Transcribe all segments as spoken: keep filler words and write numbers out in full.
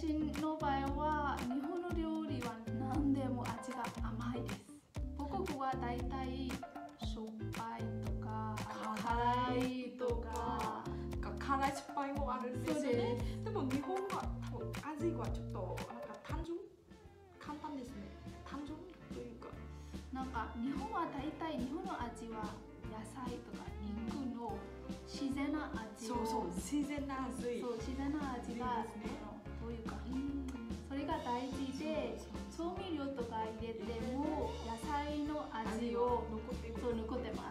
私の場合は日本の料理は何でも味が甘いです。母国はだいたいしょっぱいとか辛いとか辛い酸っぱいもあるんですよね。でも日本は多分味はちょっとなんか単純簡単ですね。単純というかなんか日本はだいたい日本の味は野菜とか肉の自然な味をそうそう自然な味そう自然な味がですね。 どういうかそれが大事で調味料とか入れても野菜の味を残っているそう残ってます。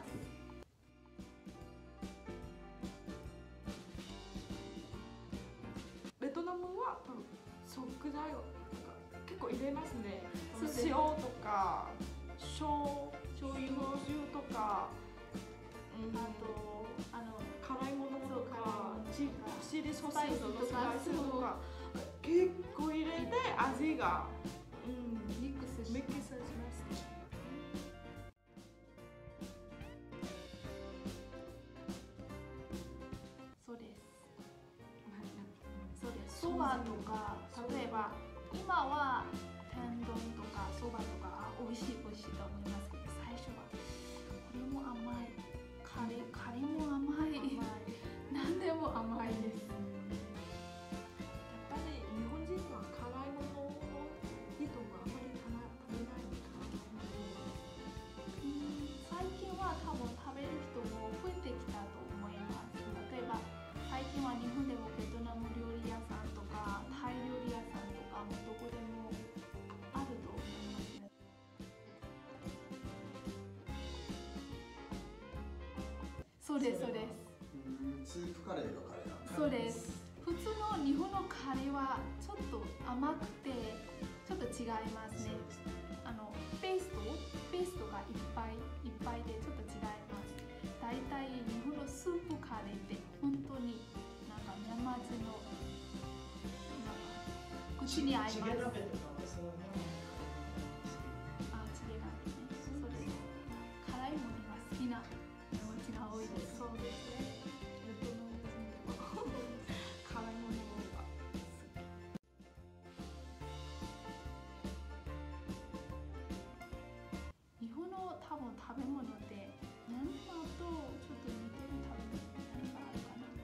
ベトナムは多分食材を結構入れますね。 そうです塩とか醤醤油油とか、うん、 あとあの辛いものとかチチリソーススパイスとかスとか結構入れて味が、うん、 ミックスしミックスしますね。 そうです。そうです。そばとか例えば今は天丼とかそばとか美味しい美味しいと思いますけど最初はこれも甘いカレーカレーも甘い何でも甘いです。 やっぱり日本人は辛いものの人があまり食べないのかな。 最近は多分食べる人も増えてきたと思います。例えば最近は日本でもベトナム料理屋さんとかタイ料理屋さんとかもどこでもあると思いますね。そうですそうです。 スープカレーがカレーなんです。 そうです。普通の日本のカレーはちょっと甘くてちょっと違いますね。あのペーストペーストがいっぱいいっぱいでちょっと違います。だいたい日本のスープカレーって本当になんかミャンマー人のなんか口に合います。 チゲ鍋とかはそうね。 あ、チゲ鍋ね。そうです。辛いものが好きな日本人が多いです。 そうですね。ベトナム人とか辛いものが日本の多分食べ物でミャンマーとちょっと似てる食べ物何があるかな。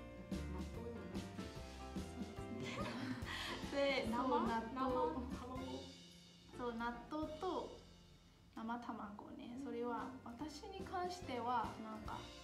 そうですね。 で、 そう納生豆卵そう納豆と生卵ね。それは私に関してはなんか